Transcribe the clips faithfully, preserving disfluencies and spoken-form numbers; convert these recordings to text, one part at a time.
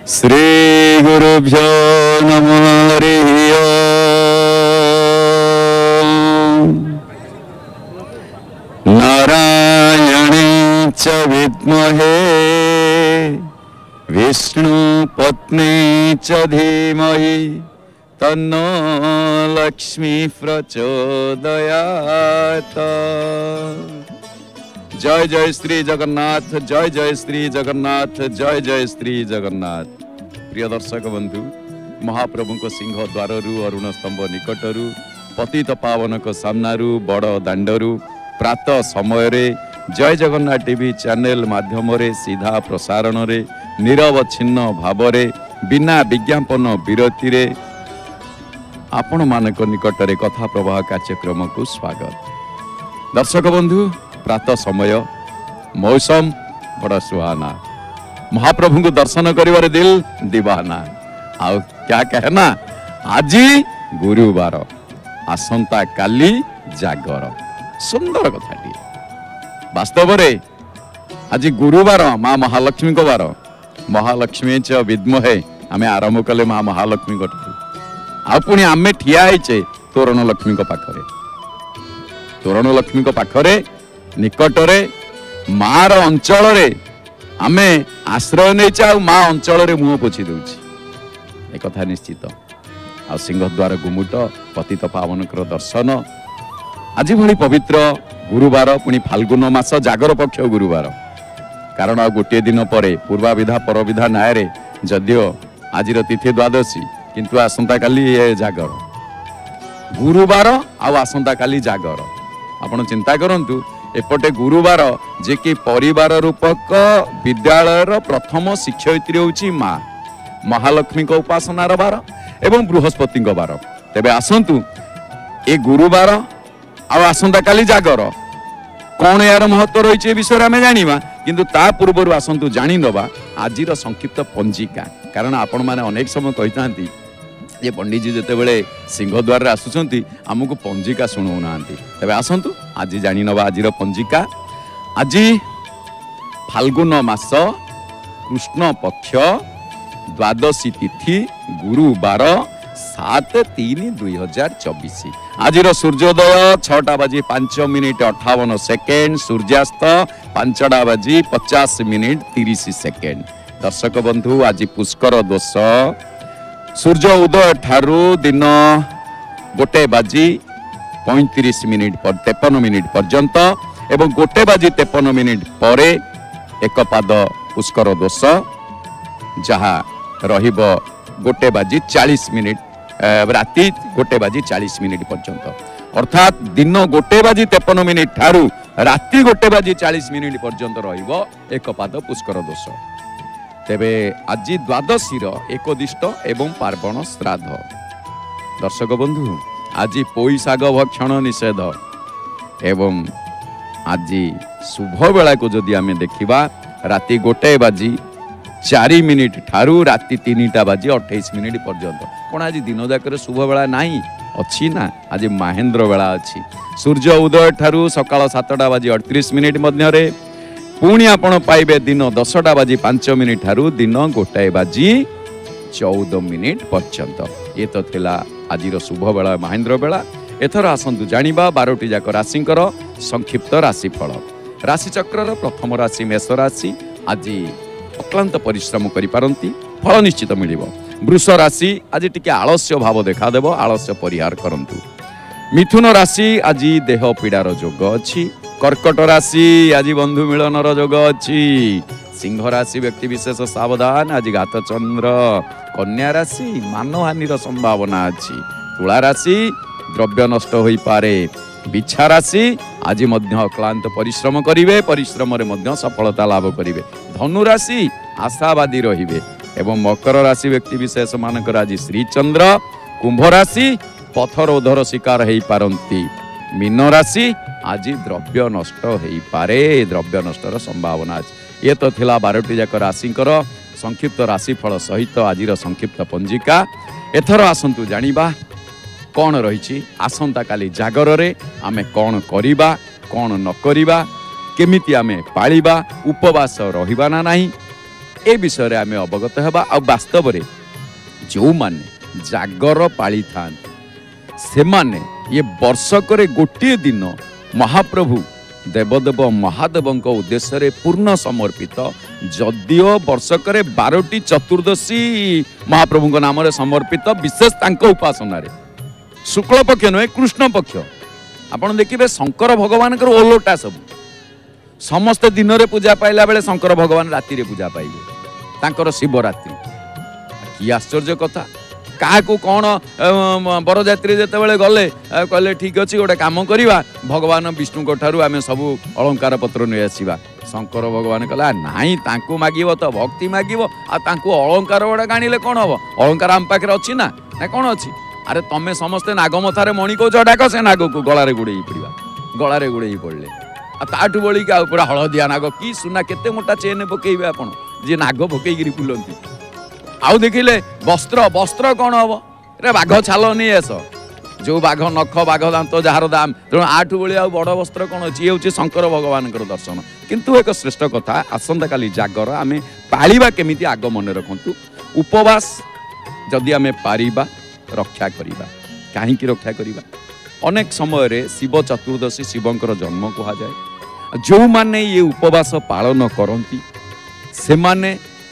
श्री गुरुभ्यो नमः हरिः ओम्। नारायणे च विद्महे विष्णु पत्नी च धीमहि तन्नो लक्ष्मी प्रचोदयात्। जय जय श्री जगन्नाथ, जय जय श्री जगन्नाथ, जय जय श्री जगन्नाथ। प्रिय दर्शक बंधु, महाप्रभु को सिंह द्वारु अरुण स्तंभ निकटरू पतित पावन को सामनारू बड़ दांडरू प्रातः समय रे जय जगन्नाथ टीवी चैनल माध्यम रे सीधा प्रसारण रे निरवच्छिन्न भाव रे बिना विज्ञापन विरति रे आपण मानक निकट रे कथा प्रवाह कार्यक्रम को स्वागत। दर्शक बंधु, प्रातः समय मौसम बड़ा सुहाना, महाप्रभु को दर्शन करिवार दिल दीवाना। आउ क्या कहना, आज गुरुवार आसंता काली जागर। सुंदर कथाटी। वास्तव रे आज गुरुवार माँ महालक्ष्मी को बार। महालक्ष्मी च विद्महे आमे आरंभ कले माँ महालक्ष्मी को आ पुणी आमे ठिया होइचे तोरण लक्ष्मी को पाखरे। तोरण लक्ष्मी को पाखरे निकटरे मार अंचल रे आमे आश्रय नहीं आ माँ अंचल रे मुह पोछि दउछि। ए कथा निश्चित। आ सिंहद्वार गुमुट पतित पावन कर दर्शन आज भली पवित्र गुरुवार, पुणी फाल्गुन मास जागर पक्ष गुरुवार। कारण आ गोटे दिन परे पूर्वाविधा परविधा न्याय जदियो आज तिथि द्वादशी किंतु आसंता काली ये जागर। गुरुवार आसंता काली जागर। आपण चिंता करंतु एपटे गुरुवार जे कि परिवार रूपक विद्यालयर प्रथम शिक्षयित्री होची माँ महालक्ष्मी को उपासनार बार एवं बृहस्पति बार। तेबे आसंतु ए गुरुवार आसंता काली जागर कौन यार महत्व रही विषय आम जाना, किंतु ता पूर्व आसतु जानी नवा आज संक्षिप्त पंजिका। कारण आपण मैंने अनेक समय कही था ये पंडित जी जितेबले सिंहद्वार आसुंच आमको पंजिका शुणु ना। तेज आसतु आज जानी नवा आज पंजिका। आज फाल्गुन मास कृष्ण पक्ष द्वादशी तिथि गुरुवार सात तीन दुई हजार चौबीस। आज सूर्योदय छटा बाजी पांच मिनिट अठावन सेकेंड, सूर्यास्त पांचटा बाजी पचास मिनिट तीस सेकेंड। दर्शक बंधु, आज पुष्कर दोष सूर्य उदय ठारू दिन गोटे बाजी पैंतीस मिनिट पर तेपन मिनिट पर्यंत एवं गोटे बाजी तेपन मिनिट पर एक पाद पुष्कर दोष जहा रहिबो गोटे बाजी चालीस मिनिट राति गोटे बाजी चालीस मिनिट पर्यंत। अर्थात दिन गोटे बाजी तेपन मिनिट ठारू राति गोटे बाजी चालीस मिनिट पर्यंत रहिबो एक पाद पुष्कर दोष। तेबे आज द्वादशी एकदिष्ट एवं पार्वण श्राद्ध। दर्शक बंधु, आज पोई शाग भक्षण निषेध एवं आज शुभ बेला को जदि आमे देखिबा राति गोटे बाजी चारि मिनिट ठारू राति तीनटा बाजी अट्ठाईस मिनिट पर्यंत। कौन आज दिन जाक शुभ बेला नहीं अच्छी ना? आज महेंद्र बेला अच्छी। सूर्य उदय ठारू सकाळ सातटा बाजी अड़तीस मिनिट मध्य पुणी आपण पाइबे दिन दसटा बाजी पांच मिनिट ठारू दिन गोटाए बाजी चौदह मिनिट पर्यंत। ये तो थिला आज शुभ बेला महेंद्र बेला। एथर आसंतु जानिबा बारोटी जाक राशिंकर संक्षिप्त राशिफल। राशिचक्र प्रथम राशि मेष राशि। आज अक्लांत परिश्रम करि पारंती, फल निश्चित मिलिबो। वृष राशि आज टिके आलस्य भाव देखा देबो, आलस्य परिहार करंतु। मिथुन राशि आज देह पीड़ार जोग अछि। कर्कट राशि आज बंधु मिलनर जोग अछि। सिंह राशि व्यक्ति विशेष सावधान, आज घात चंद्र। कन्या राशि मानहानिर संभावना अछि। तुला राशि द्रव्य नष्ट होई पारे। बिछा राशि आज मध्य अक्लांत परिश्रम करिवे, परिश्रम रे मध्य सफलता लाभ करिवे। धनु राशि आशावादी रहिवे एवं मकर राशि व्यक्ति विशेष मानकर आज श्रीचंद्र। कुंभ राशि पथर उधर शिकार हेई पारंती। मीन राशि आज द्रव्य नष्ट हेई पारे, द्रव्य नष्टर संभावना अछि। ये तो थिला बारोटी जाक राशिंकर संक्षिप्त राशिफल सहित आज संक्षिप्त पंजिका। एथर आसंतु जानिबा कौन रही आसंता काली जागर रे आमे कौन करिबा कौन न करिबा, केमिति आमे पाळिबा, उपवास रहिबा ना नाही, ए विषय आम अवगत हेबा। आ वास्तव में जो माने जागर पाली था से माने ये वर्षक गोटे दिन महाप्रभु देवदेव महादेव उद्देश्य रे पूर्ण समर्पित। जदियो वर्षक बारटी चतुर्दशी महाप्रभु नाम रे समर्पित विशेष तांको उपासना रे शुक्ल पक्ष नुहे कृष्ण पक्ष आपण देखिए शंकर भगवान ओलोटा सब समस्ते दिन रे पूजा पाइला बेले शंकर भगवान राति रे पूजा पाइले तांकर शिवरात्रि। कि आश्चर्य कथा क्या कौन बरजात्री जिते गले कहले ठीक अच्छे गोटे कम करवा भगवान विष्णु ठारू आम सब अलंकार पत्र नहीं आसवा। शंकर भगवान कहला नाई तांकू मागिब तो भक्ति मागिब आंकु अलंकार गुड़ा गाणिले कौन हम अलंकार आम पाखे अच्छी ना ना कौन अच्छी। अरे तमें समस्ते नागमथार मणि कौच डाक से नाग को गलार गुड़े पड़ा गलार गुड़े पड़े ताठू बड़ी पूरा हलदिया नाग कि सुना केते मोटा चेन पकेबे आपण जे नाग पकईकि बुलती। आउ देखिले वस्त्र वस्त्र कौन हम रे बाघ छाल नहीं आस जो बाघ नख बाघ दांत जार दाम तेणु आठू भाई आउ बड़ वस्त्र कौन अच्छी ये हूँ शंकर भगवान दर्शन। किंतु एक श्रेष्ठ कथा आसंता काली जागर आम पालिबा केमिति आग मन रखु उपवास जदि आम पारिबा रक्षा करिबा। काहींकि रक्षा करिबा अनेक समय रे शिव चतुर्दशी शिवंकर जन्म कहा जाए। जो माने ये उपवास पालन करती से माने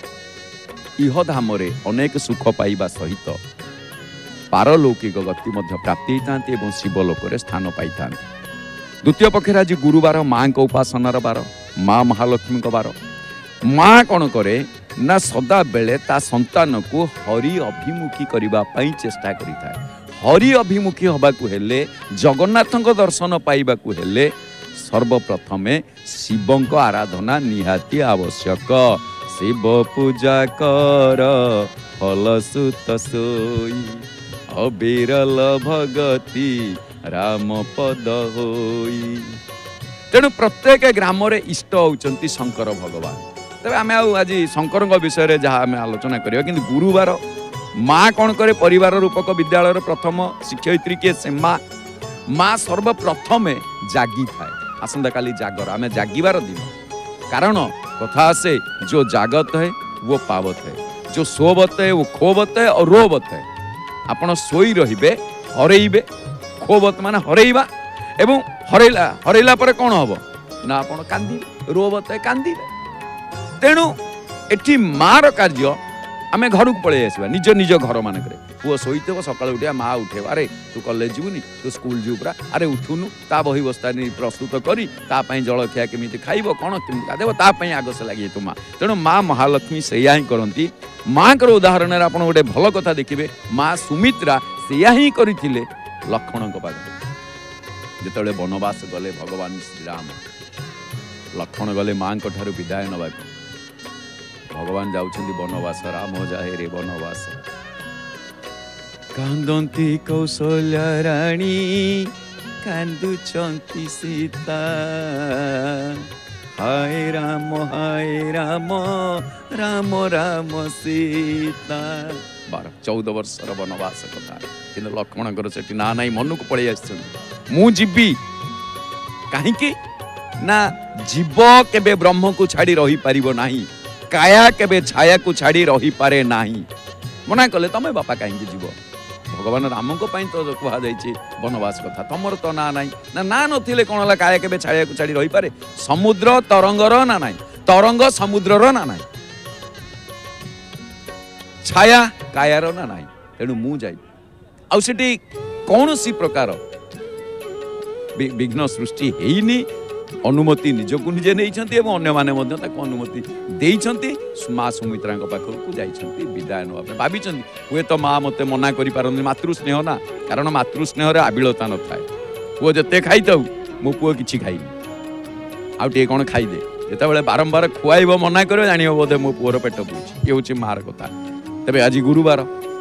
इह धाम रे अनेक सुख पाइबा सहित पारलौकिक गति मध्य प्राप्ति होता एवं शिवलोक रे स्थान पाई था। द्वितीय पक्षर आज गुरुवार माँ को उपासनार बार माँ महालक्ष्मी बार। माँ कौन करे ना सदा बेले ता संतान को हरि अभिमुखी करबा पई चेष्टा करि थाए। हरि अभिमुखी हबाकू हेले जगन्नाथଙ୍କ दर्शन पाइबाकू हेले सर्वप्रथमे शिवଙ୍କ आराधना निहाती आवश्यक। शिव पूजा कर फल सुत सोई अबिरल भगति राम पद होई। तेणु प्रत्येक ग्राम रे इष्ट होउचंती शंकर भगवान। तबे आमे आज शंकर विषय रे जहाँ आम आलोचना करिया किंतु गुरुवार माँ कौन करे परिवार रूपक विद्यालय प्रथम शिक्षयित्री किए से माँ माँ सर्वप्रथमे जागी थाए। आसंता काली जागर आम जागिबार दिन कारण कथा आसे जो जागत है वो पावत है जो सोवत है वो खोवत है और रोवत है। आपण सोई रहिबे हरेइबे खोवत माने हरेइबा एवं हरेला हरेला पर कौन हम ना आपण कांदी रोवत है कांदी। तेणु एठी मार कार्य आमे घर को पलि आसवा निज निज घर मान पुओ शोथे सकाल उठा माँ उठे अरे तू कॉलेज जीवनी तू स्कूल जीव पूरा अरे उठुनु ता बही बस्ता प्रस्तुत करी तापाई जलखिया केमिति खाइब कौन केमिति गाधेब तापाई आगस लगे तो माँ। तेणु माँ महालक्ष्मी सैया ही करती। माँ को उदाहरण आप गोटे भल कथा देखिए माँ सुमित्रा सैया ही करथिले लक्ष्मण पाखे जिते वनवास गले भगवान श्रीराम लक्ष्मण गले माँ ठारू विदाय नवा भगवान जाउछंती वनवास राम जाहे रे वनवास कांदंती कौशल्या रानी कांदुचंती सीता हाय राम हाय राम राम राम सीता। बारह चौदह वर्ष वनवास कथा कि लक्ष्मण से ना ना मन को पलि मु जीवी कहीं ना जीव केबे ब्रह्म को छाड़ी रही पारिबो नाही काया केबे छाया को छाड़ी रही पारे नाही। मना कले तमे बापा कहीं जीव भगवान राम को तो कह जाइए वनवास कथा तुमर तो ना ना ना ना नथिले कौन है काया केबे छाया को छाड़ी रही पारे समुद्र तरंगर ना ना तरंग समुद्रर ना ना छाया कायार ना ना। तेणु मु जाई आउ सेठी कौन सी प्रकार विघ्न सृष्टि हेनी अनुमति निजको निजे नहीं अन्य माने अनुमति देइछंती माँ सुमित्रा पाखक जाइछंती विदाय नवा भाभी हुए तो माँ मते मना करि पारन मातृ स्नेह ना कारण मातृ स्नेह रे आबिलता न थाए पुओ जते खाई थाउ मो पुओ किछि खाइनी आउ टे कोन खाई दे जेते बेले बारंबार खुआइबो मना करियो जानियो बोधे मो पुओर पेट पुछि ये होछि मार कथा। तबे आज गुरुवार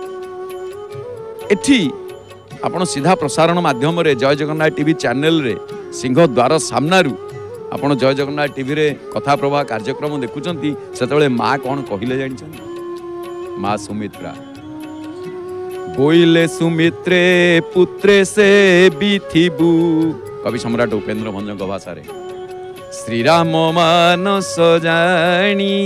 एठी आपण सीधा प्रसारण माध्यम रे जय जगन्नाथ टीवी चैनल रे सिंह द्वार सामनारू आपण जय जगन्नाथ टीवी रे कथा प्रवाह कार्यक्रम देखुचंती सेतबेले माँ कौन कहिले जानिछन माँ सुमित्रा बोइले सुमित्रे पुत्रे से बिथिबु कवि सम्राट उपेंद्र भंजक भाषा रे श्रीराम मानस जानी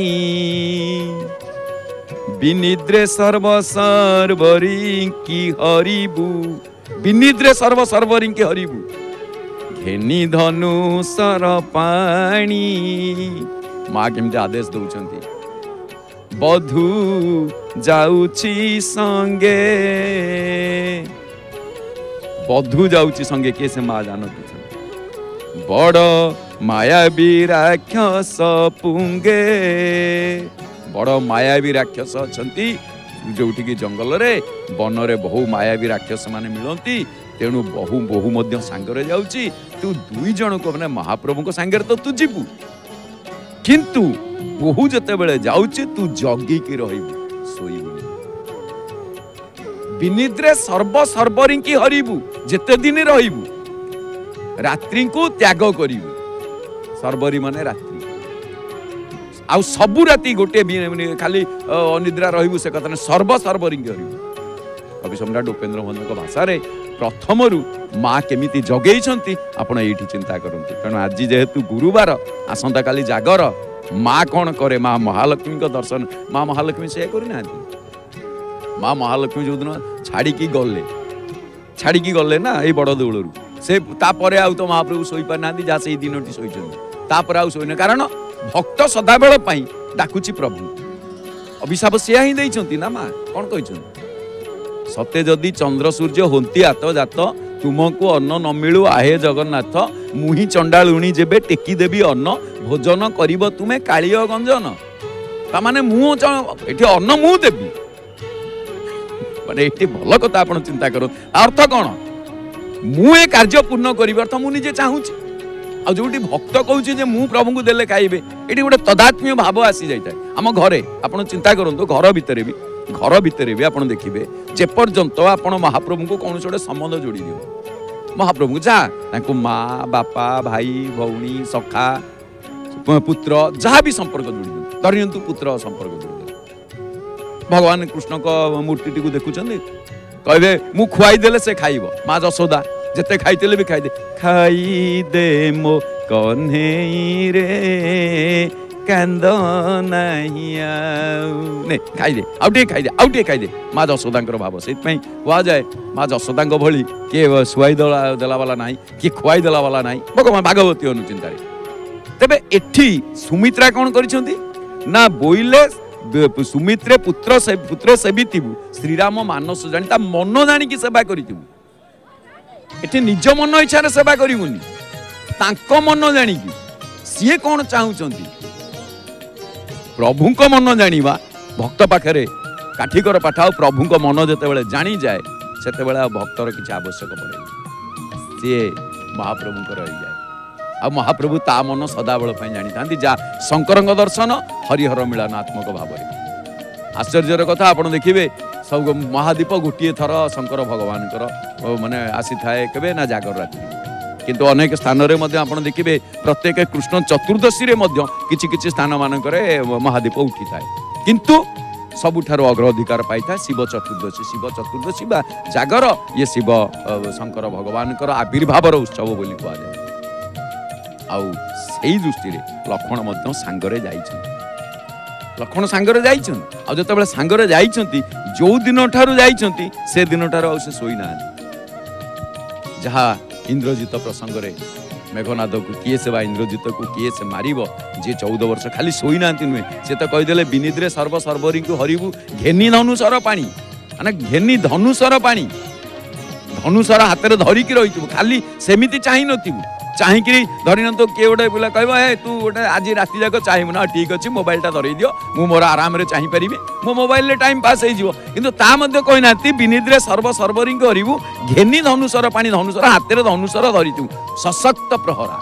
विनिद्रे सर्व सर्वरिंकी हरिबु विनिद्रे सर्व सर्वरिंकी हरिबु घेनी धनु सर पाणी माँ केमती आदेश दौरान बधू जाउची संगे बधू जाउची संगे के से माँ जान बड़ मायावी राक्षस पुंगे बड़ मायावी राक्षस अछंती जोठी की जंगल रे वन रे बहु मायावी राक्षस माने मिलंती तेणु बहु बहु मध्य सांगरे जाउची तू दुई जन को माने महाप्रभु को सांगरे तो तू जीवु किंतु बहु जते बेले जाउची तू जगी की रहिबु सोइबु विनिद्रे सर्व सर्वरिंकी हरिबु जेते दिन रहिबु रात्रि को त्याग करिबु सर्वरी माने रात्रि आउ सबु राति गोटे खाली अनिद्रा रहिबु से कथा सर्व सर्वरिंकी हरिबु कवि सम्राट उपेन्द्र भंजक भाषा रे प्रथम रु माँ केमिति जगेइछंती आपण एठी चिंता करंती कारण आज जेहेतु गुरुवार आसंता काली जागर माँ कौन करे माँ महालक्ष्मी का दर्शन माँ महालक्ष्मी से करना माँ महालक्ष्मी जो दिन छाड़ी गले छाड़ी गले ना ये बड़ देउलू से तापर आउ तो महाप्रभु शोई पार ना जहाँ से दिन टी शोचर आउ शोने कारण भक्त सदाबेल डाकुची प्रभु अभिशाप से ही देइछंती ना माँ कौन कही सते जदि चंद्र सूर्य होती आत जात तुमको अन्न न मिलू आहे जगन्नाथ मुही चंडालुणी जेबे टेकी देवी अन्न भोजन करिब तुमे कालिय गंजन तामाने मु एठी अन्न मु देबी माने एठी भल कथा आपण चिंता करो अर्थ कोन मु ए कार्य पूर्ण करिब अर्थ मु निजे चाहूची आ जोटी भक्त कहूची जे मु प्रभु को देले खाइबे एठी गोटे तदात्म्य भाव आसी जाइता हम घरे आपण चिंता करंतो घर भितरे भी घर भितरे भी आपण देखिबे जे पर्यंत आपण महाप्रभु को कौन छोटे संबंध जोड़ी दियो महाप्रभु जा तांको माँ बापा भाई भौणी सखा पुत्र जहाँ भी संपर्क जोड़ी दियो धरयंतु पुत्र संपर्क जोड़ी दियो भगवान कृष्ण को मूर्ति टी को देखुचंदी कहबे मु खुआई देले से खाइबो माँ जसोदा जते खाइतेले भी खाइ दे खाइ दे मो कन्हई रे कांद नहीं ने खाई दे आउटे खाई दे आउटे खाई दे माँ जसोदांकर भाव से कह जाए माँ जसोदांक भली किए शुआई देला वाला ना किए खुआई देला वाला ना भगवान भागवती अनुचिंता तेबे एठी सुमित्रा कौन करिसेंती ना बोइले सुमित्रे पुत्र से पुत्र सेविथिबु श्रीराम मानस जानी ता मन जानी की सेवा करिथिबु एठी निज मन इच्छा रे सेवा करिवुनी तांको मन जानी की सीए कौन चाहूचंती प्रभु को मन जानिबा भक्त पाखरे काठिकर पाठाओ प्रभु को मन जेते बेले जानी जाए सेते बेले भक्तर किछि आवश्यक पड़े सी महाप्रभु को रही जाए आ महाप्रभु ता मन सदाबेल जानी था जा शंकर दर्शन हरिहर मिलनात्मक भाव आश्चर्यर कथा आपण देखिए सब महादीप गोटे थर शंकर भगवान माने आसी थाए केबे ना जागर रात्रि किंतु अनेक स्थान रे मध्य आपण देखिबे प्रत्येक कृष्ण चतुर्दशी रे मध्य किछि किछि स्थान मानकरे महादीप उठी थाए किंतु सबुठार अग्राधिकार पाई था शिव चतुर्दशी शिव चतुर्दशी बा जागर ये शिव शंकर भगवान आविर्भावर उत्सव बोली कहा जाए आउ सेही दृष्टि रे लक्ष्मण मध्य सांगरे जाइछन लक्ष्मण सांगरे जाइछन आ जते बेले सांगरे जाइछंती जो दिन ठारू जाइछंती से दिन ठारू आ से सोई ना जहा इंद्रजित प्रसंग रे मेघनाद को किए से बा इंद्रजित को किए से मारिबो जे चौदह वर्ष खाली सोई नांती नुहे से तो कहीदेले विनिद्रे सर्व सर्वरी को हरिबु घेनी धनुषर पानी माने घेनी धनुषर पानी धनुषर हाथ में धरिकी रही खाली सेमिति चाहि नथिबु चाहिकी धरी न तो किए गोटे पिला कह हे तू गोटे आज राति जाक चाहबू ना ठीक अच्छे मोबाइलटा धरई दियो मु मोर आराम रे चाहि परिबी मो मोबाइल टाइम पास हो किंतु ता मध्य कहि नाती विनिद्रे सर्व सर्वरी करिबु घेनी धनुषर पानी धनुषर हाथ में धनुषर धरितु सशक्त प्रहरा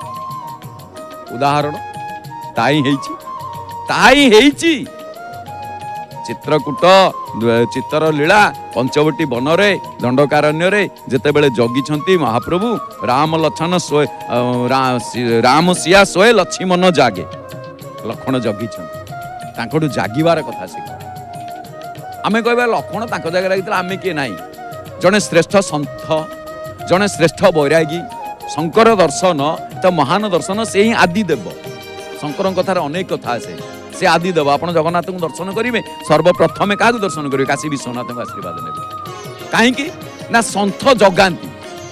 उदाहरण ताई हेची ताई हेची चित्रकूट चित्तर लीला पंचवटी वन रे दंडकारण्य रे जेते बेले जगी महाप्रभु राम लक्ष्मण सोए राम सिया सोए लक्ष्मण जागे लक्ष्मण जगी तांकटू जागिबार कथा शिख आमे कहबा लक्ष्मण तांको जगह लागितला आमे के नाही जने श्रेष्ठ संत जने श्रेष्ठ बैरागी शंकर दर्शन तो महान दर्शन से ही आदि देव शंकर कथार अनेक कथा आसे से आदि देव आप जगन्नाथ को दर्शन करेंगे सर्वप्रथमे क्या दर्शन करेंगे काशी विश्वनाथ को आशीर्वाद ने कहीं ना सन्थ जगाती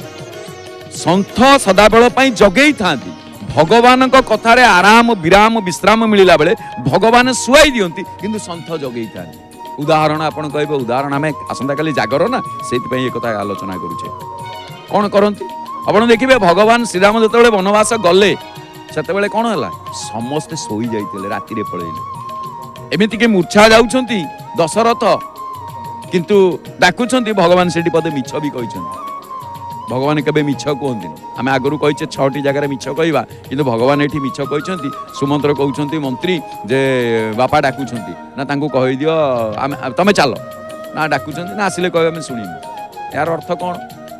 सन्थ सदाबेल जगे था भगवान कथार आराम विराम विश्राम मिलला बेले भगवान शुआई दियंती किंतु सन्थ जगे था उदाहरण आपन कहबे उदाहरण आम आसंता काली जागर ना से कथा आलोचना करुचे कौन करती आपड़ देखिए भगवान श्रीराम जो वनवास गले से कौन है समस्ते शोई जाते राति पलैले एमती के मूर्छा जाउछंती दशरथ किंतु डाकुछंती भगवान से पदे मिछ भी कहते भगवान केबे मिछ कहते आम आगु कहीचे छटी जगह मिछ कहवा कि भगवान ये मिछ कहते सुमंत्र कहते मंत्री जे बापा डाकुछंती ना तांको कहि दियो तमे चल ना डाकुछंती ना आसिले कह शुणिबु यार अर्थ कौन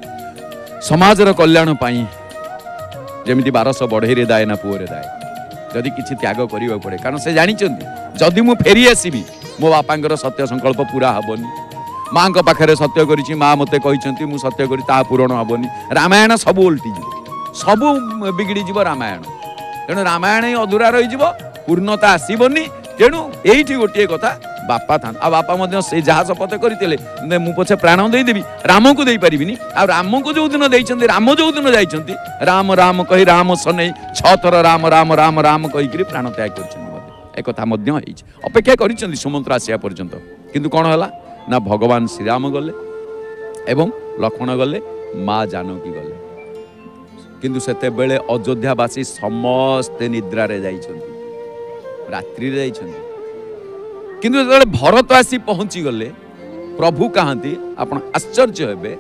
समाजर कल्याण पाई जमी बारश बढ़ई दाए ना पुओ दाए जदि किसी त्याग करने पड़े कारण से जानी जदि मु फेरी आसबि मो बापा सत्य संकल्प पूरा हेनी माँ पाखे सत्य करी माँ मत कहते मुझे सत्य करी पूरण हेनी रामायण सब उल्टी सब बिगड़ी जीव रामायण तेणु रामायण ही अधूरा रही पूर्णता आसबनी तेणु ये गोटे कथा बापा था आ बापा से जहाँ शपथ करते मु पछे प्राण देदेवी राम को दे पारिनी आ राम को जो दिन देते राम जो दिन जाइछंती राम राम कही राम सनै छ थर राम राम राम राम कहीकि प्राण त्याग कर एक कथा अपेक्षा कर सुमंत्र आसिया पर्यंत किंतु कौन है ना भगवान श्रीराम गले एवं लक्ष्मण गले माँ जानकी गले किंतु सेते बेले अयोध्यावासी समस्ते निद्रा रे जाइछंती रात्रि रे जाइछंती किंतु जो भरत आसी पहुंची गले प्रभु कहती आपण आश्चर्य हेबे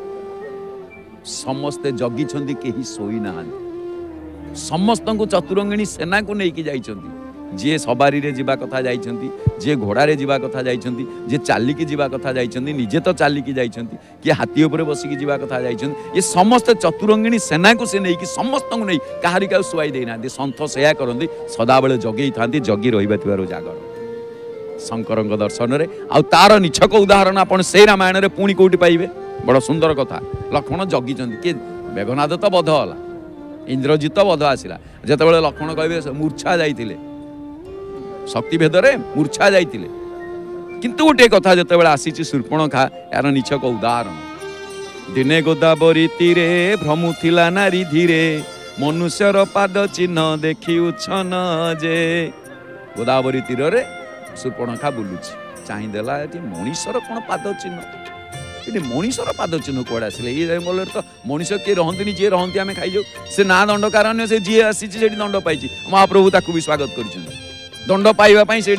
समस्ते जगी कहीं शोई ना समस्त को चतुरंगिणी सेना को लेकिन जाइछंती जी सवारी रे जीवा कथा जाइछंती जी घोड़ा रे जीवा कथा जाइछंती जी चालिकी जीवा कथा जाइछंती निजे तो चालिकी जाइछंती कि हाथी ऊपर बसिकी जीवा कथा जाइछंती ये समस्त चतुरंगिणी सेना को से नहीं कि समस्त को नहीं कहारी का शुआई देना सन्थ सेया करती सदाबेले जगे था जगी रहिबा थिबारो जागर शंकर दर्शन रे आ तार निछक उदाहरण आपन से रामायण रे पुणी कोटी पाइबे बड़ सुंदर कथा लक्ष्मण जगिचंती कि मेघनाद तो बध होला इंद्रजित बध आसिला जेतेबेले लक्ष्मण कहबे मूर्छा जाइतिले शक्ति भेदरे मूर्छा जाइतिले किंतु गोटे कथा जेतेबेले आसीची शूर्पणखा यार निछक उदाहरण दिने गोदावरी तीरे भ्रमुथिला नारी धीरे मनुष्यर पाद चिन्ह देखि उछन जे गोदावरी तीर रे शूर्पणखा बुलुची चाहिदेला मनीषर कौन पाद चिन्ह ये मनीषर पाद चिन्ह कौड़े आसे ये बोले तो मनीष किए रहती जी रहती आम खाई जाऊ से ना दंडकारण्य से जी आसी दंड पाई महाप्रभु ताकू भी स्वागत कर दंड पाइबापी से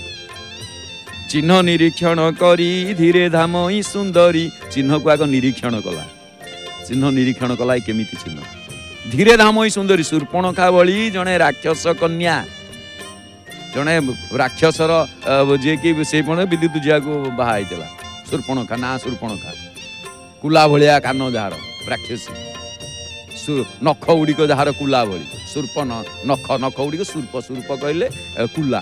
चिन्ह निरीक्षण करी धीरे धाम सुंदरी चिन्ह को आग निरीक्षण कला चिन्ह निरीक्षण कला केमी चिन्ह धीरे धाम सुंदरी शूर्पणखा भली जड़े राक्षस कन्या जड़े राक्षसर जी कि से विद्युत जिया को बाहा शूर्पणखा ना शूर्पणखा कुला भलिया कान जार राक्षसी नख गुड़िक जार कुला भली शूर्प नख नख गुड़िक शूर्प शूर्प कहले कुला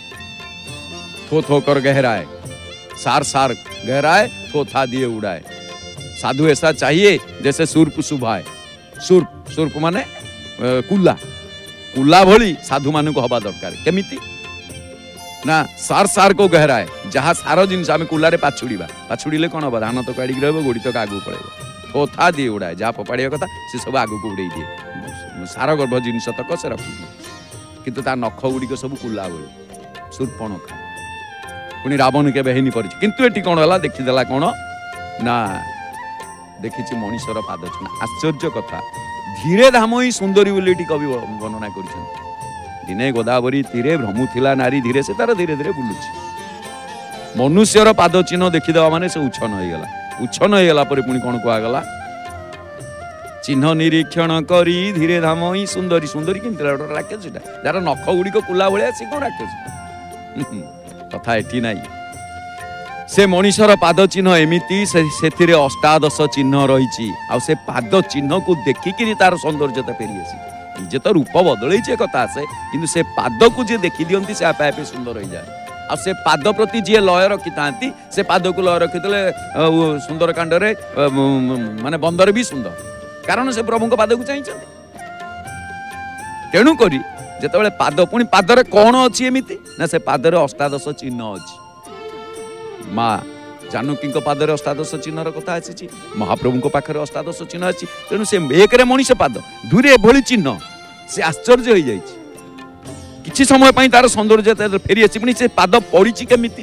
थो थो कर गहराए सार सार गहराए थो था दिए उड़ाए साधु ऐसा चाहिए जैसे शूर्प शुभाए शूर्प शूर्प माने कुला कुला भली साधु मान को हवा दरकार केमिति ना सार सार को गहराए जहाँ सार जिनस आम कुलारे पाछुड़ा पाछुड़े कौन हम धान तो काड़ी रहा गोड़ी तक आगू पड़े थोथा दिए उड़ाए जहाँ फोपाड़ा कथा से सब आगू को उड़े दिए सार गर्भ जिनस तक से रखु किंतु ता नख गुड़िक सब कुला भली शूर्पणखा पुणी रावण के हेनी पड़ी किंतु ये कौन है देखीदेला कौन ना देखी मनीषर पाद चिन्ह आश्चर्य कथा धीरे धाम ही सुंदरी बोली कवि वर्णना कर दिने गोदावरी तीरे भ्रमुथिला नारी धीरे से तार धीरे धीरे बुलुची मनुष्यर पाद चिन्ह देखीदेवा माने से उच्छन हो गला उच्छन हो गला पर पुणी कौन कहगला चिन्ह निरीक्षण करी धीरे धाम ही सुंदरी सुंदरी केमती राक्षस जार नख गुड़िक कुला भाया सी कौन राक्षस कथा एटी नाई से मनीषर पाद चिन्ह एमिति से अष्टादश चिन्ह रही से पाद चिन्ह को देखिकी तार सौंदर्यता फेरी आसी निजे तो रूप बदल कथा आसे कि से पाद को जी देखी दिखती से आपे आपे सुंदर हो जाए आ से पाद प्रति जी लय रखी था से पाद को लय रखी सुंदर कांड माने बंदर भी सुंदर कारण से प्रभु पाद को चाहिए तेणुक ଯେତେବେଳେ ପାଦ ପୁଣି ପାଦରେ କ'ଣ ଅଛି ଏମିତି ନା ସେ ପାଦରେ ଅଷ୍ଟାଦଶ ଚିହ୍ନ ଅଛି। ମା ଜାନକୀଙ୍କ ପାଦରେ ଅଷ୍ଟାଦଶ ଚିହ୍ନର କଥା ଆସିଛି, ମହାପ୍ରଭୁଙ୍କ ପାଖରେ ଅଷ୍ଟାଦଶ ଚିହ୍ନ ଅଛି। ତେଣୁ ସେ ଏକରେ ମଣିଷ ପାଦ, ଦୁଇରେ ଏଭଳି ଚିହ୍ନ, ସେ ଆଶ୍ଚର୍ଯ୍ୟ ହେଇଯାଇଛି। କିଛି ସମୟ ପାଇଁ ତାର ସୌନ୍ଦର୍ଯ୍ୟ ଫେରି ଆସିଛି। ପୁଣି ସେ ପାଦ ପଡ଼ିଛି କେମିତି,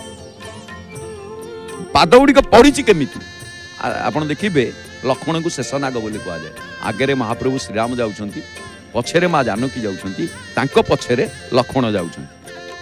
ପାଦ ଗୁଡ଼ିକ ପଡ଼ିଛି କେମିତି ଆପଣ ଦେଖିବେ। ଲକ୍ଷ୍ମଣଙ୍କୁ ଶେଷ ନାଗ ବୋଲି କୁହାଯାଏ। ଆଗରେ ମହାପ୍ରଭୁ ଶ୍ରୀରାମ ଯାଉଛନ୍ତି, ପଛରେ ମା ଜାନକୀ ଯାଉଛନ୍ତି, ତାଙ୍କ ପଛରେ ଲକ୍ଷ୍ମଣ ଯାଉଛନ୍ତି।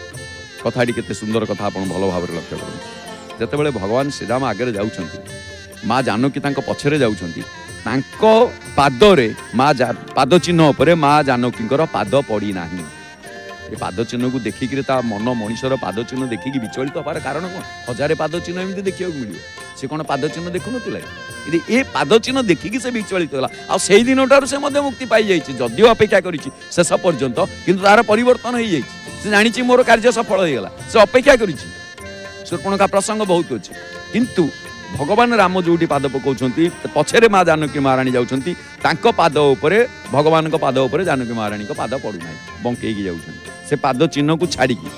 କଥାଟି କେତେ ସୁନ୍ଦର କଥା ଆପଣ ଭଲ ଭାବରେ ଲକ୍ଷ୍ୟ କରନ୍ତୁ। ଯେତେବେଳେ ଭଗବାନ ଶ୍ରୀରାମ ଆଗରେ ଯାଉଛନ୍ତି, ମା ଜାନକୀ ତାଙ୍କ ପଛରେ ଯାଉଛନ୍ତି, ତାଙ୍କ ପାଦରେ ମା ପାଦ ଚିହ୍ନ ଉପରେ ମା ଜାନକୀଙ୍କର ପାଦ ପଡ଼ିନାହିଁ। ଏ ପାଦ ଚିହ୍ନକୁ ଦେଖିକିରି ତା ମନ ମଣିଷର ପାଦ ଚିହ୍ନ ଦେଖିକି ବିଚଳିତ ହେବାର କାରଣ କ'ଣ? ହଜାରେ ପାଦ ଚିହ୍ନ ଏମିତି ଦେଖିବାକୁ ମିଳିବ, ସେ କ'ଣ ପାଦ ଚିହ୍ନ ଦେଖୁନଥିଲା? ଏ ପାଦ ଚିହ୍ନ ଦେଖିକି ସେ ବିଚଳିତ ହେଲା। ଆଉ ସେଇ ଦିନଠାରୁ ସେ ମଧ୍ୟ ମୁକ୍ତି ପାଇଯାଇଛି। ଯଦିଓ ଅପେକ୍ଷା କରିଛି ଶେଷ ପର୍ଯ୍ୟନ୍ତ, କିନ୍ତୁ ତାର ପରିବର୍ତ୍ତନ ହେଇଯାଇଛି। ସେ ଜାଣିଛି ମୋର କାର୍ଯ୍ୟ ସଫଳ ହେଇଗଲା, ସେ ଅପେକ୍ଷା କରିଛି। ଶୂର୍ପଣଖା ପ୍ରସଙ୍ଗ ବହୁତ ଅଛି, କିନ୍ତୁ ଭଗବାନ ରାମ ଯୋଉଠି ପାଦ ପକାଉଛନ୍ତି, ପଛରେ ମା ଜାନକୀ ମହାରାଣୀ ଯାଉଛନ୍ତି, ତାଙ୍କ ପାଦ ଉପରେ ଭଗବାନଙ୍କ ପାଦ ଉପରେ ଜାନକୀ ମହାରାଣୀଙ୍କ ପାଦ ପଡୁନାହିଁ, ବଙ୍କେଇକି ଯାଉଛନ୍ତି। ସେ ପାଦ ଚିହ୍ନକୁ ଛାଡ଼ିକି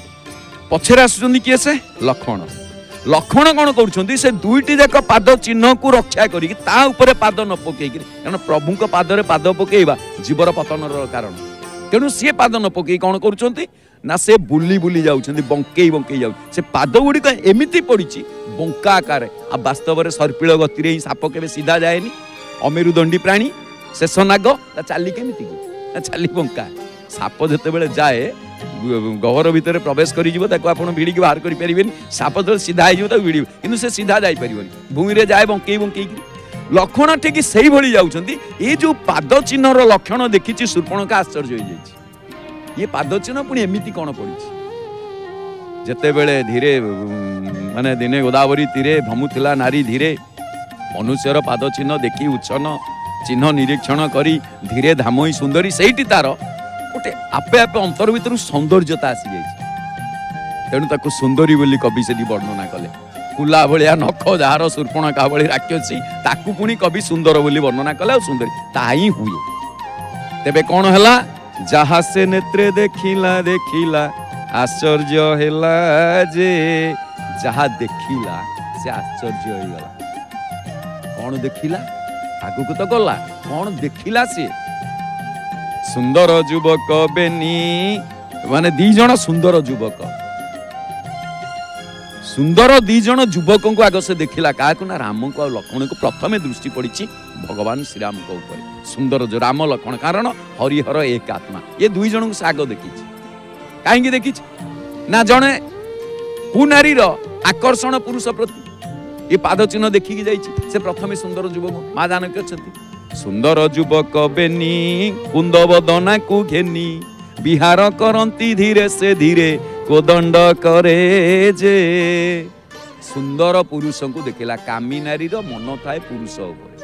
ପଛରେ ଆସୁଛନ୍ତି କିଏ? ସେ ଲକ୍ଷ୍ମଣ। ଲକ୍ଷ୍ମଣ କ'ଣ କରୁଛନ୍ତି? ସେ ଦୁଇଟି ଯାକ ପାଦ ଚିହ୍ନକୁ ରକ୍ଷା କରିକି ତା ଉପରେ ପାଦ ନ ପକେଇକି, କାରଣ ପ୍ରଭୁଙ୍କ ପାଦରେ ପାଦ ପକେଇବା ଜୀବର ପତନର କାରଣ। ତେଣୁ ସିଏ ପାଦ ନ ପକେଇ କ'ଣ କରୁଛନ୍ତି ନା ସେ ବୁଲି ବୁଲି ଯାଉଛନ୍ତି, ବଙ୍କେଇ ବଙ୍କେଇ ଯାଉଛନ୍ତି। ସେ ପାଦ ଗୁଡ଼ିକ ଏମିତି ପଡ଼ିଛି ବଙ୍କା ଆକାରରେ। ଆଉ ବାସ୍ତବରେ ସର୍ପିଳ ଗତିରେ ହିଁ ସାପ କେବେ ସିଧା ଯାଏନି। ଅମେରୁଦଣ୍ଡୀ ପ୍ରାଣୀ, ଶେଷ ନାଗ, ତା ଚାଲି କେମିତି କି? ଚାଲି ବଙ୍କା। ସାପ ଯେତେବେଳେ ଯାଏ ଗହ୍ୱର ଭିତରେ ପ୍ରବେଶ କରିଯିବ, ତାକୁ ଆପଣ ଭିଡ଼ିକି ବାହାର କରିପାରିବେନି। ସାପ ଯେତେବେଳେ ସିଧା ହେଇଯିବ ତାକୁ ଭିଡ଼ିବ, କିନ୍ତୁ ସେ ସିଧା ଯାଇପାରିବନି, ଭୂମିରେ ଯାଏ ବଙ୍କେଇ ବଙ୍କେଇକି। ଲକ୍ଷ୍ମଣ ଠିକ ସେଇଭଳି ଯାଉଛନ୍ତି। ଏ ଯୋଉ ପାଦ ଚିହ୍ନର ଲକ୍ଷଣ ଦେଖିଛି ଶୂର୍ପଣଖା ଆଶ୍ଚର୍ଯ୍ୟ ହେଇଯାଇଛି। ଇଏ ପାଦ ଚିହ୍ନ ପୁଣି ଏମିତି କ'ଣ ପଡ଼ିଛି? ଯେତେବେଳେ ଧୀରେ ମାନେ ଦିନେ ଗୋଦାବରୀ ତୀରେ ଭମୁଥିଲା ନାରୀ ଧୀରେ, ମନୁଷ୍ୟର ପାଦ ଚିହ୍ନ ଦେଖି ଉଚ୍ଛନ ଚିହ୍ନ ନିରୀକ୍ଷଣ କରି ଧୀରେ ଧାମଇ ସୁନ୍ଦରୀ, ସେଇଠି ତାର ଗୋଟେ ଆପେ ଆପେ ଅନ୍ତର ଭିତରୁ ସୌନ୍ଦର୍ଯ୍ୟତା ଆସିଯାଇଛି। ତେଣୁ ତାକୁ ସୁନ୍ଦରୀ ବୋଲି କବି ସେଠି ବର୍ଣ୍ଣନା କଲେ। କୁଲା ଭଳିଆ ନଖ ଯାହାର ଶୂର୍ପଣଖା ଭଳି ରାକ୍ଷସୀ, ତାକୁ ପୁଣି କବି ସୁନ୍ଦର ବୋଲି ବର୍ଣ୍ଣନା କଲେ। ଆଉ ସୁନ୍ଦରୀ ତାହା ହିଁ ହୁଏ। ତେବେ କ'ଣ ହେଲା? ଯାହା ସେ ନେତ୍ରେ ଦେଖିଲା ଦେଖିଲା ଆଶ୍ଚର୍ଯ୍ୟ ହେଲା ଯେ, ଯାହା ଦେଖିଲା ସେ ଆଶ୍ଚର୍ଯ୍ୟ ହେଇଗଲା। କ'ଣ ଦେଖିଲା? ଆଗକୁ ତ ଗଲା, କ'ଣ ଦେଖିଲା ସେ? ସୁନ୍ଦର ଯୁବକ ବେନି, ମାନେ ଦି ଜଣ ସୁନ୍ଦର ଯୁବକ, ସୁନ୍ଦର ଦି ଜଣ ଯୁବକଙ୍କୁ ଆଗ ସେ ଦେଖିଲା। କାହାକୁ? ନା ରାମଙ୍କୁ ଆଉ ଲକ୍ଷ୍ମଣଙ୍କୁ। ପ୍ରଥମେ ଦୃଷ୍ଟି ପଡ଼ିଛି ଭଗବାନ ଶ୍ରୀରାମଙ୍କ ଉପରେ। ସୁନ୍ଦର ରାମ ଲକ୍ଷ୍ମଣ, କାରଣ ହରିହର ଏକ ଆତ୍ମା। ଏ ଦୁଇ ଜଣଙ୍କୁ ସେ ଆଗ ଦେଖିଛି। କାହିଁକି ଦେଖିଛି? ନା ଜଣେ କୁନାରୀର ଆକର୍ଷଣ ପୁରୁଷ ପ୍ରତି ଏ ପାଦ ଚିହ୍ନ ଦେଖିକି ଯାଇଛି। ସେ ପ୍ରଥମେ ସୁନ୍ଦର ଯୁବକ, ମା ଜାନକୀ ଅଛନ୍ତି। ସୁନ୍ଦର ଯୁବକ ବେନି କୁନ୍ଦବଦନାକୁ ଘେନି, ବିହାର କରନ୍ତି ଧୀରେ ସେ ଧୀରେ କୋଦଣ୍ଡ କରେ ଯେ। ସୁନ୍ଦର ପୁରୁଷଙ୍କୁ ଦେଖିଲା। କାମୀ ନାରୀର ମନ ଥାଏ ପୁରୁଷ ଉପରେ,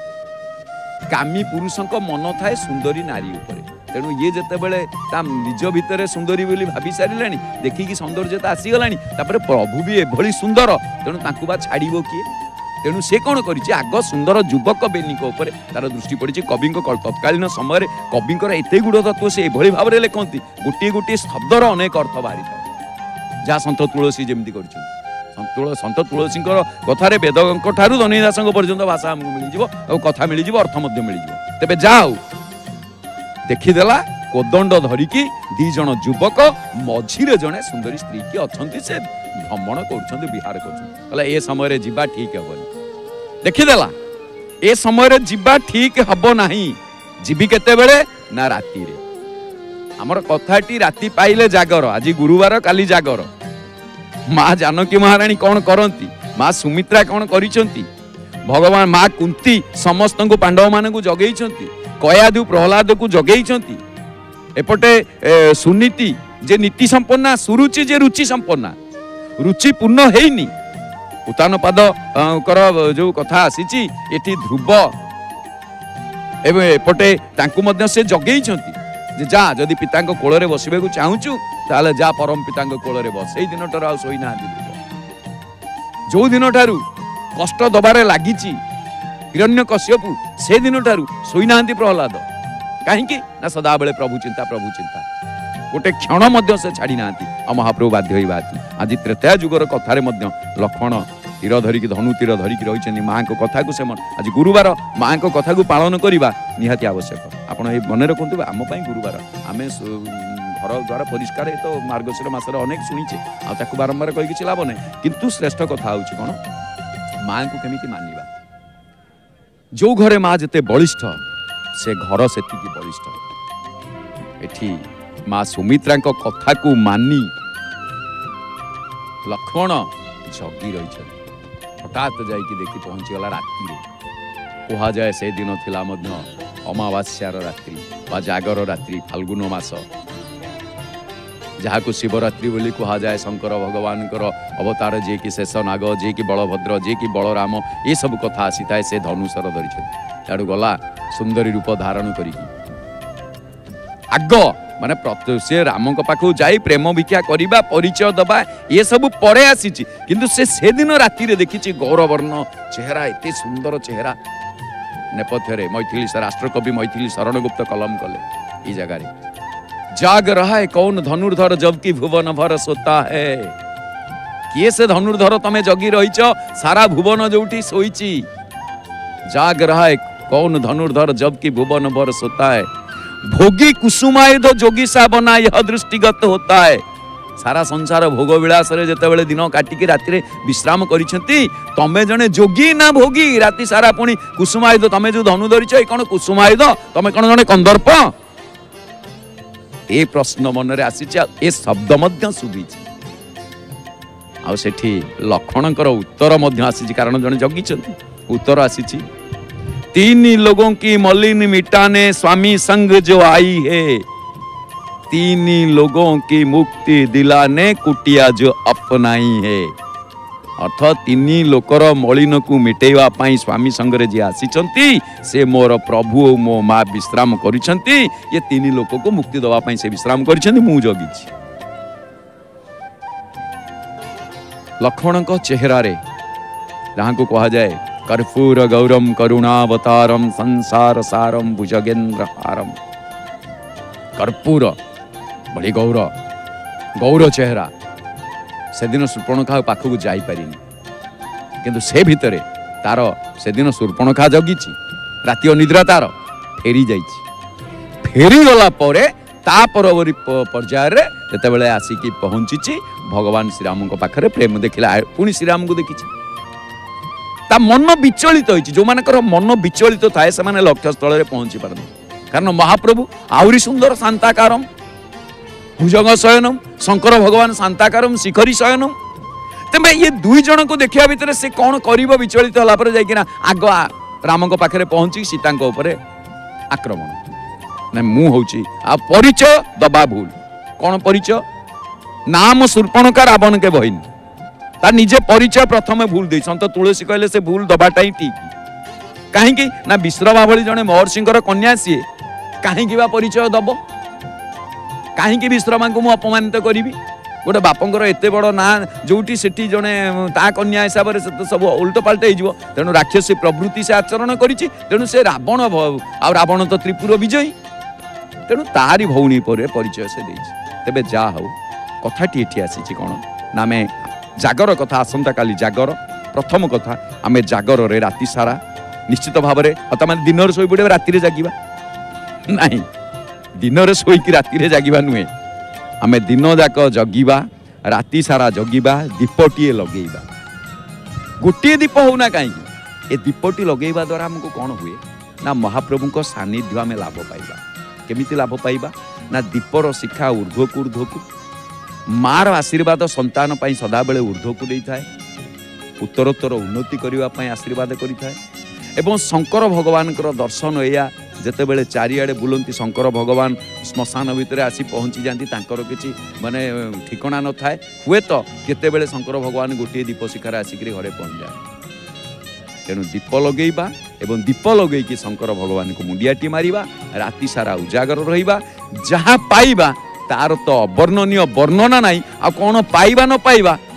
କାମୀ ପୁରୁଷଙ୍କ ମନ ଥାଏ ସୁନ୍ଦରୀ ନାରୀ ଉପରେ। ତେଣୁ ଇଏ ଯେତେବେଳେ ତା ନିଜ ଭିତରେ ସୁନ୍ଦରୀ ବୋଲି ଭାବି ସାରିଲାଣି, ଦେଖିକି ସୌନ୍ଦର୍ଯ୍ୟତା ଆସିଗଲାଣି, ତାପରେ ପ୍ରଭୁ ବି ଏଭଳି ସୁନ୍ଦର, ତେଣୁ ତାଙ୍କୁ ବା ଛାଡ଼ିବ କିଏ? ତେଣୁ ସେ କ'ଣ କରିଛି? ଆଗ ସୁନ୍ଦର ଯୁବକ ବେନିଙ୍କ ଉପରେ ତାର ଦୃଷ୍ଟି ପଡ଼ିଛି। କବିଙ୍କ ତତ୍କାଳୀନ ସମୟରେ କବିଙ୍କର ଏତେ ଗୁଡ଼ ତତ୍ତ୍ୱ ସେ ଏଭଳି ଭାବରେ ଲେଖନ୍ତି, ଗୋଟିଏ ଗୋଟିଏ ଶବ୍ଦର ଅନେକ ଅର୍ଥ ବାହାରିଥାଏ, ଯାହା ସନ୍ଥ ତୁଳସୀ ଯେମିତି କରିଛନ୍ତି। ସନ୍ଥ ତୁଳସୀଙ୍କର କଥାରେ ବେଦଙ୍କ ଠାରୁ ଧନୀ ଦାସଙ୍କ ପର୍ଯ୍ୟନ୍ତ ଭାଷା ଆମକୁ ମିଳିଯିବ, ଆଉ କଥା ମିଳିଯିବ, ଅର୍ଥ ମଧ୍ୟ ମିଳିଯିବ। ତେବେ ଯାହା ହଉ, ଦେଖିଦେଲା କୋଦଣ୍ଡ ଧରିକି ଦି ଜଣ ଯୁବକ, ମଝିରେ ଜଣେ ସୁନ୍ଦରୀ ସ୍ତ୍ରୀ କି ଅଛନ୍ତି, ସେ ଭ୍ରମଣ କରୁଛନ୍ତି, ବିହାର କରୁଛନ୍ତି। କହିଲା ଏ ସମୟରେ ଯିବା ଠିକ ହେବନି। ଦେଖିଦେଲା ଏ ସମୟରେ ଯିବା ଠିକ ହବ ନାହିଁ। ଯିବି କେତେବେଳେ? ନା ରାତିରେ। ଆମର କଥାଟି ରାତି ପାଇଲେ ଜାଗର। ଆଜି ଗୁରୁବାର, କାଲି ଜାଗର। ମା ଜାନକୀ ମହାରାଣୀ କ'ଣ କରନ୍ତି? ମା ସୁମିତ୍ରା କ'ଣ କରିଛନ୍ତି? ଭଗବାନ ମା କୁନ୍ତୀ ସମସ୍ତଙ୍କୁ ପାଣ୍ଡବ ମାନଙ୍କୁ ଜଗେଇଛନ୍ତି, କୟାଦୁ ପ୍ରହ୍ଲାଦକୁ ଜଗେଇଛନ୍ତି। ଏପଟେ ସୁନୀତି ଯେ ନୀତି ସମ୍ପନ୍ନା, ସୁରୁଚି ଯେ ରୁଚି ସମ୍ପନ୍ନା, ରୁଚି ପୂର୍ଣ୍ଣ ହେଇନି। ଉତ୍ତାନପାଦଙ୍କର ଯୋଉ କଥା ଆସିଛି ଏଠି ଧ୍ରୁବ, ଏବେ ଏପଟେ ତାଙ୍କୁ ମଧ୍ୟ ସେ ଜଗେଇଛନ୍ତି ଯେ ଯା, ଯଦି ପିତାଙ୍କ କୋଳରେ ବସିବାକୁ ଚାହୁଁଛୁ ତାହେଲେ ଯା ପରମ ପିତାଙ୍କ କୋଳରେ ବସ। ସେଇ ଦିନଠାରୁ ଆଉ ଶୋଇନାହାନ୍ତି। ଯୋଉ ଦିନଠାରୁ କଷ୍ଟ ଦବାରେ ଲାଗିଛି ହିରଣ୍ୟକଶ୍ୟପକୁ, ସେ ଦିନଠାରୁ ଶୋଇନାହାନ୍ତି ପ୍ରହ୍ଲାଦ। कहीं ना सदा बेले प्रभु चिंता प्रभु चिंता गोटे क्षण मध्य से छाड़ी ना आ महाप्रभु बाध्य होई बात आज त्रेता जुगर कथारे मध्य लक्ष्मण तीर धरिकी धनु तीर धरिकी रही माँ को कथा को से आज गुरुवार माँ को कथा को पालन करने निहाती आवश्यक आप मन रखु आम गुरुवार आम घर द्वारा परिष्कार तो मार्गशीर मासर अनेक शुणीचे आपको बारंबार कही किसी लाभ ना किंतु श्रेष्ठ कथा हूँ कौन माँ को केमिति मानिबा जो घरे माँ जिते बलिष्ठ से घर से बलिष्ठ एठी माँ सुमित्रा कथा को मानी लक्ष्मण जगी रही हठात जाइकी देखी पहुंचीगला राति कह जाए से दिन थिला मध्य अमावास्यार रात्रि बा जागर रात्रि फाल्गुन मास जहाँ को शिवरात्रि बोली कह जाए शंकर भगवान अवतार जे कि शेष नाग जे कि बलभद्र जे कि बलराम ये सब कथा आसी थाए से धनुषर धरी गला सुंदरी रूप धारण करी आग माने से राम पाखु जाई प्रेम भिक्षा करिबा परिचय दबा ये सब परे आसी किंतु से से दिन राति रे देखिछि गौरवर्ण चेहरा एते सुंदर चेहरा नेपथ्य रे मैथिली राष्ट्रकवि मैथिली शरणगुप्त कलम कले ई जगह रे जाग रहा है कौन धनुर्धर जबकि भुवन भर सोता है किए से धनुर्धर तमे जगी रहीच सारा भुवन जोटी सोईची जाग रहा है कौन धनुर्धर जबकि भुवन भर सोता है भोगी कुसुमायुध जोगी सा बना यह दृष्टिगत होता है सारा संसार भोग विलास रे जते बेले दिन काटिकी राति रे विश्राम करिसेंती तमे जने जोगी ना भोगी राति सारा पुणी कुसुमायुध तमे जो धनु धरिछ ए कोन कुसुमायुध तमे कोन जने कंदर्प ए प्रश्न मन रे आसी ए शब्द मध्य सुधी आ सेठी लक्ष्मणकर उत्तर मध्य आसी कारण जने जगी उत्तर आसी तीन लोगों की मलिन मिटाने स्वामी संग जो आई है तीन लोगों की मुक्ति दिलाने कुटिया जो अपनाई है अर्थात तीन लोकर मलिन को मिटेवा पाई स्वामी संगरे जी आसीचंती से मोर प्रभु मो माँ विश्राम करिसंती ये तीन लोक को मुक्ति दवा पाई से विश्राम करिसंती मु जगिछि लक्ष्मण को चेहरा रे जहाँ को कहा जाए कर्पूर गौरम करुणावतारम संसार सारम भुजगेन्द्र हारम कर्पूर बड़ी गौर गौर चेहरा से दिन शूर्पणखा पाखक जाई पारिनी किंतु से भितरे तार से दिन शूर्पणखा जगिछि राति अनिद्रा तार फेरी जाइछि फेरी गला परे ता परवरी पर्याय रे जेतेबेले आसिकी पहुंचीछि भगवान श्री राम को पाखरे प्रेम देखिला पुणी श्री राम को देखिछि ता मन विचलित होइछि जो मानकर मन विचलित थाए से माने लक्ष्य स्थल रे पहुंची पारन कारण महाप्रभु आउरी सुंदर शांताकारम भुजंग शयनम शंकर भगवान शांताकारम शिखरी शयनम तबे ये दुई जन को देखिया भितर से कौन करिवो विचलित होला पर जाय किना आग राम को पाखरे पहुंची सीता को ऊपर आक्रमण ना मु होउछि आ परिचय दबा भूल कौन परिचय नाम शूर्पणखा रावण के बहिन ता निजे परिचय प्रथम भूल दे संत तुलसी कहले से भूल दबाटा ही ठीक कहीं ना विश्रवा भली जने महर्षिंकर कन्या सी कहीं बा परिचय दब कहीं विश्रमा को मुझे अपमानित करी गोटे बापंकर एत बड़ ना जोटी सेठी जने ता कन्या हिसाब से सब उल्ट पाल्ट हो तेणु राक्षसी प्रवृत्ति से आचरण करिछि तेणु से रावण आ रावण तो त्रिपुर विजयी तेणु तारी भौणी पर परिचय से देछि तेबे जा हो कथाटी एठी आसी कौन ना आम जागर कथा आसंता काली जागर प्रथम कथा आम जागर रे राति सारा निश्चित भाव में दिन शोई पड़े राति जागिबा नहीं दिन शोक राति जागिबा नुहे आम दिन जाक जगिबा राति सारा जगिबा दीपटीए लगेबा गोटे दीप होना कहीं ए दीपटी लगेबा द्वारा हमको कौन हुए ना महाप्रभु को सानिध्य आम लाभ पाइबा केमिति लाभ पाइबा ना दीपर शिखा ऊर्ध्वक ऊर्ध्वक मार आशीर्वाद संतान पाई सदा बेले ऊर्ध्वक दे थाए उत्तरोत्तर उन्नति करने आशीर्वाद करिथाए एवं शंकर भगवान दर्शन या जेते बेले चारिआडे बुलंती शंकर भगवान श्मशान भितर आसी पहुंची जाती तांकर किछि माने ठिकाना न थाए हुए तो केते बेले शंकर भगवान गोटे दीप शिखार आसिक घरे पहुंच जाए तेणु दीप लगेबा एवं दीप लगेकी शंकर भगवान को मुंडियाटी मारिबा राति सारा उजागर रहिबा जहाँ पाइबा तार तो अवर्णनीय वर्णना नहीं आ कौन पाइबा न पाइबा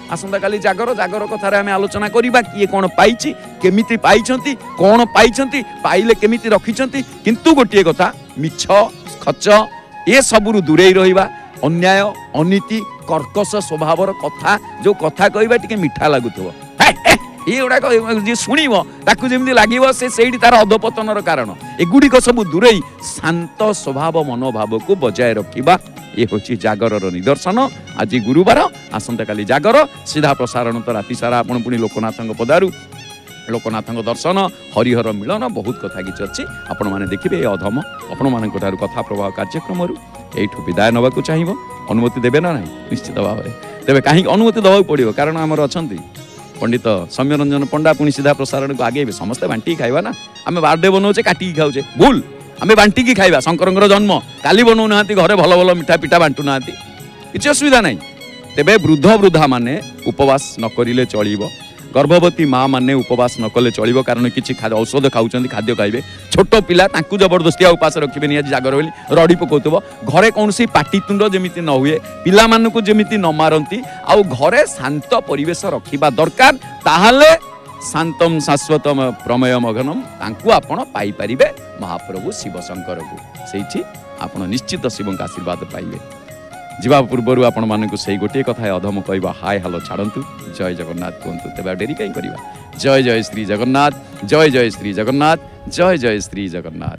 आसंता काली जागर जागर कथार आम आलोचना करवा किए कौन पाई केमिति पाइछंती कौन पाइछंती पाइले केमिति रखिछंती किंतु गोटे कथा मिछ खच ए सबुरु दूरे रहिबा अन्याय अनीति कर्कश स्वभावर कथा जो कथा कहबा टिके मिठा लागुथबो ये गुड़ाक जी शुणव ताकू जमी लगे से सही तार अधपतनर कारण एगुड़िक सब दूरे शांत स्वभाव मनोभाव को बजाय रखा ये हूँ जागर निदर्शन आज गुरुवार आसंता काली जागर सीधा प्रसारण तो राति सारा आपण पुणी लोकनाथ पदारू लोकनाथ दर्शन हरिहर मिलन बहुत कथा किसी अच्छी आपण मैंने देखिए ये अधम आपण मान कथा प्रवाह कार्यक्रम यू विदाय नवाक चाहिए अनुमति देवे ना ना निश्चित भाव में तेज कहीं अनुमति दवा पड़ो कारण आमर अच्छा पंडित सौम्यरंजन पंडा पुणी सीधा प्रसारण को आगे समस्ते बांटी खाइबा ना आम बार्डे बनाऊे काटिकी खाऊे भूल आम बांटिकी खाइबा शंकर जन्म काली बनाऊ ना घरे भल भल मिठा पिठा बांटू ना किसी असुविधा ना तेबे वृद्ध वृद्धा माने उपवास न करिले चलिबो गर्भवती माँ माने उपवास न कले चलिबो कारण किछि औषध खाउछन्ती खाद्य खाइबे छोट पिला तांकु जबरदस्ती उपास रखिबेनी आज जागर बोली रड़ी पकाउथबो घरे कौनसी पाटितुंड जेमिति न हुए पिला मानकु जेमिति न मारंती आउ घरे शांत परिवेश रखिबा दरकार ताहाले शांतम शाश्वतम प्रमेय मघनम तांकु आपण पाई परिबे महाप्रभु शिव शंकर को सेठी आपण निश्चित शिव का आशीर्वाद पाइबे जीवा पूर्वर आपण मानकु सही गोटे कथा अधम कहबा हाय हालो छाड़ंतु जय जगन्नाथ कहंतु तेबे डेरी कहीं करबा जय जय श्री जगन्नाथ जय जय श्री जगन्नाथ जय जय श्री जगन्नाथ।